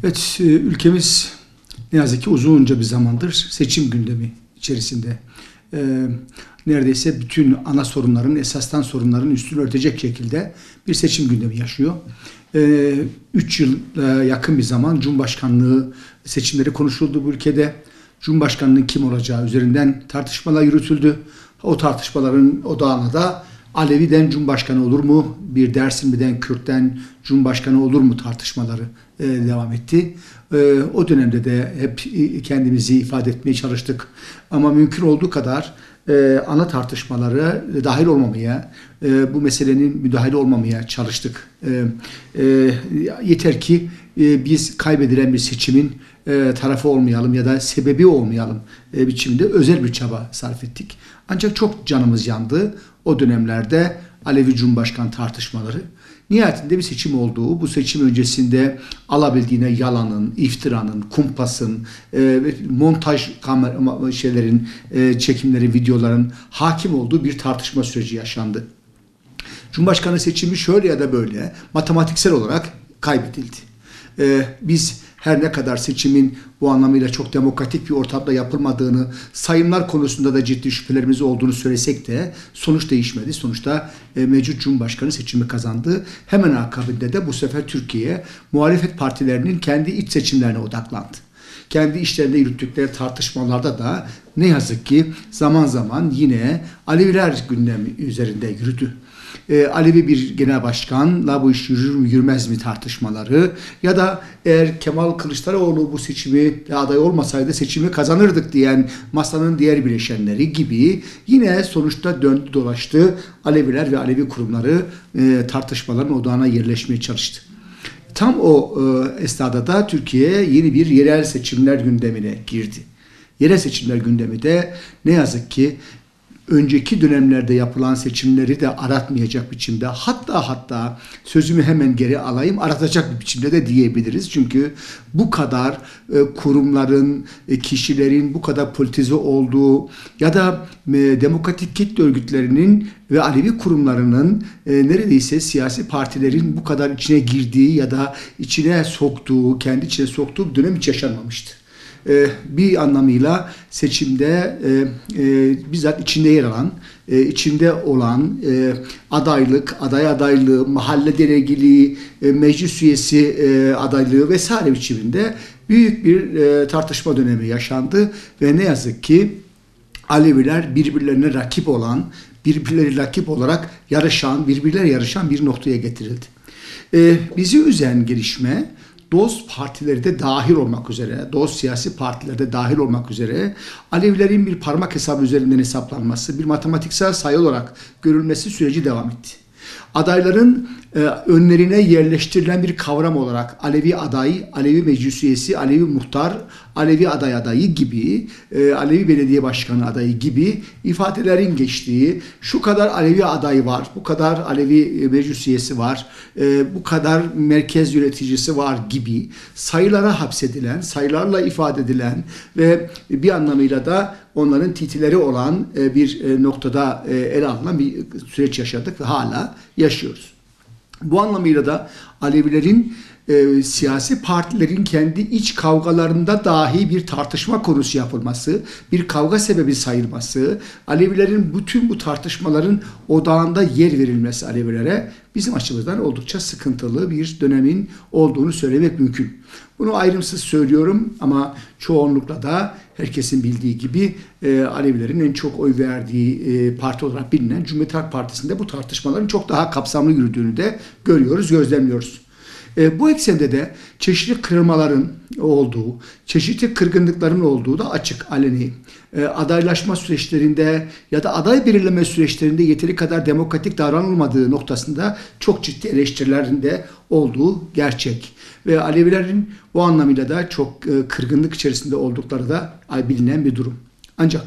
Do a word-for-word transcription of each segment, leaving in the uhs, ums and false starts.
Evet, e, ülkemiz ne yazık ki uzunca bir zamandır seçim gündemi içerisinde. E, neredeyse bütün ana sorunların, esasdan sorunların üstünü örtecek şekilde bir seçim gündemi yaşıyor. E, üç yıl e, yakın bir zaman Cumhurbaşkanlığı seçimleri konuşuldu bu ülkede. Cumhurbaşkanlığının kim olacağı üzerinden tartışmalar yürütüldü. O tartışmaların odağına da Alevi'den Cumhurbaşkanı olur mu, bir Dersimli'den, Kürt'ten Cumhurbaşkanı olur mu tartışmaları e, devam etti. E, o dönemde de hep kendimizi ifade etmeye çalıştık. Ama mümkün olduğu kadar e, ana tartışmalara dahil olmamaya, e, bu meselenin müdahale olmamaya çalıştık. E, e, yeter ki e, biz kaybedilen bir seçimin e, tarafı olmayalım ya da sebebi olmayalım e, biçiminde özel bir çaba sarf ettik. Ancak çok canımız yandı o dönemlerde Alevi Cumhurbaşkanı tartışmaları. Nihayetinde bir seçim olduğu, bu seçim öncesinde alabildiğine yalanın, iftiranın, kumpasın, e, montaj kamera şeylerin, e, çekimlerin, videoların hakim olduğu bir tartışma süreci yaşandı. Cumhurbaşkanı seçimi şöyle ya da böyle matematiksel olarak kaybedildi. E, biz her ne kadar seçimin bu anlamıyla çok demokratik bir ortamda yapılmadığını, sayımlar konusunda da ciddi şüphelerimiz olduğunu söylesek de sonuç değişmedi. Sonuçta e, mevcut Cumhurbaşkanı seçimi kazandı. Hemen akabinde de bu sefer Türkiye muhalefet partilerinin kendi iç seçimlerine odaklandı. Kendi işlerinde yürüttükleri tartışmalarda da ne yazık ki zaman zaman yine Aleviler gündemi üzerinde yürüdü. E, Alevi bir genel başkanla bu iş yürür mü yürümez mi tartışmaları ya da eğer Kemal Kılıçdaroğlu bu seçimi aday olmasaydı seçimi kazanırdık diyen masanın diğer bileşenleri gibi yine sonuçta döndü dolaştı Aleviler ve Alevi kurumları e, tartışmaların odağına yerleşmeye çalıştı. Tam o e, esnada da Türkiye yeni bir yerel seçimler gündemine girdi. Yerel seçimler gündemi de ne yazık ki önceki dönemlerde yapılan seçimleri de aratmayacak biçimde, hatta hatta sözümü hemen geri alayım, aratacak bir biçimde de diyebiliriz. Çünkü bu kadar e, kurumların, e, kişilerin bu kadar politize olduğu ya da e, demokratik kitle örgütlerinin ve Alevi kurumlarının e, neredeyse siyasi partilerin bu kadar içine girdiği ya da içine soktuğu, kendi içine soktuğu bir dönem hiç yaşanmamıştı. Bir anlamıyla seçimde e, e, bizzat içinde yer alan, e, içinde olan e, adaylık, aday adaylığı, mahalle delegiliği, e, meclis üyesi e, adaylığı vesaire biçiminde büyük bir e, tartışma dönemi yaşandı ve ne yazık ki Aleviler birbirlerine rakip olan, birbirleri rakip olarak yarışan, birbirleri yarışan bir noktaya getirildi. E, bizi üzen gelişme, dost partileri de dahil olmak üzere, dost siyasi partileri de dahil olmak üzere Alevilerin bir parmak hesabı üzerinden hesaplanması, bir matematiksel sayı olarak görülmesi süreci devam etti. Adayların e, önlerine yerleştirilen bir kavram olarak Alevi aday, Alevi meclis üyesi, Alevi muhtar, Alevi aday adayı gibi, e, Alevi belediye başkanı adayı gibi ifadelerin geçtiği, şu kadar Alevi aday var, bu kadar Alevi meclis üyesi var, e, bu kadar merkez yöneticisi var gibi sayılara hapsedilen, sayılarla ifade edilen ve bir anlamıyla da onların titileri olan bir noktada ele alınan bir süreç yaşadık ve hala yaşıyoruz. Bu anlamıyla da Alevilerin e, siyasi partilerin kendi iç kavgalarında dahi bir tartışma konusu yapılması, bir kavga sebebi sayılması, Alevilerin bütün bu tartışmaların odağında yer verilmesi Alevilere bizim açımızdan oldukça sıkıntılı bir dönemin olduğunu söylemek mümkün. Bunu ayrımsız söylüyorum ama çoğunlukla da herkesin bildiği gibi e, Alevilerin en çok oy verdiği e, parti olarak bilinen Cumhuriyet Halk Partisi'nde bu tartışmaların çok daha kapsamlı yürüdüğünü de görüyoruz, gözlemliyoruz. E, bu eksende de çeşitli kırılmaların olduğu, çeşitli kırgınlıkların olduğu da açık, aleni. E, adaylaşma süreçlerinde ya da aday belirleme süreçlerinde yeteri kadar demokratik davranılmadığı noktasında çok ciddi eleştirilerin de olduğu gerçek. Ve Alevilerin bu anlamıyla da çok e, kırgınlık içerisinde oldukları da bilinen bir durum. Ancak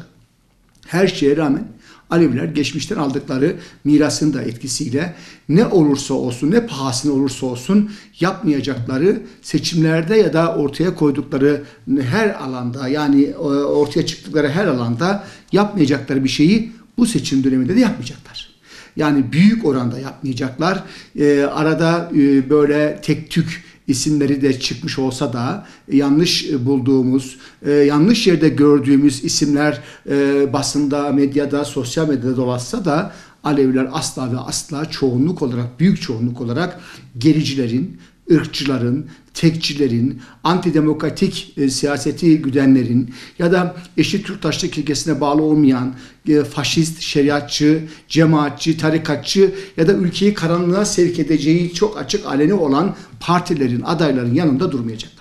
her şeye rağmen Aleviler geçmişten aldıkları mirasın da etkisiyle ne olursa olsun, ne pahasına olursa olsun yapmayacakları seçimlerde ya da ortaya koydukları her alanda, yani ortaya çıktıkları her alanda yapmayacakları bir şeyi bu seçim döneminde de yapmayacaklar. Yani büyük oranda yapmayacaklar. E, arada e, böyle tek tük isimleri de çıkmış olsa da yanlış bulduğumuz, yanlış yerde gördüğümüz isimler basında, medyada, sosyal medyada dolaşsa da Aleviler asla ve asla çoğunluk olarak, büyük çoğunluk olarak gericilerin, ırkçıların, tekçilerin, antidemokratik e, siyaseti güdenlerin ya da eşit yurttaşlık ilkesine bağlı olmayan e, faşist, şeriatçı, cemaatçi, tarikatçı ya da ülkeyi karanlığa sevk edeceği çok açık aleni olan partilerin, adayların yanında durmayacak.